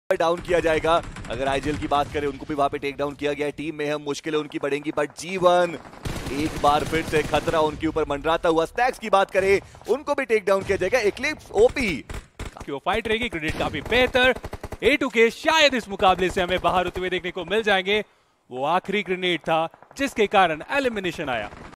Down किया जाएगा। अगर आईजीएल की बात करें, उनको भी वहां पे टेक डाउन किया गया है। टीम में हम मुश्किलें उनकी बढ़ेंगी, बट जीवन एक बार फिर से खतरा उनके ऊपर मंडराता हुआ। स्टैक्स की बात करें, उनको भी टेक डाउन किया जाएगा। इक्लिप्स ओपी वो फाइट रहेगी, ग्रेनेड काफी बेहतर। A2K शायद इस मुकाबले से हमें बाहर होते हुए देखने को मिल जाएंगे। वो आखिरी ग्रेनेड था जिसके कारण एलिमिनेशन आया।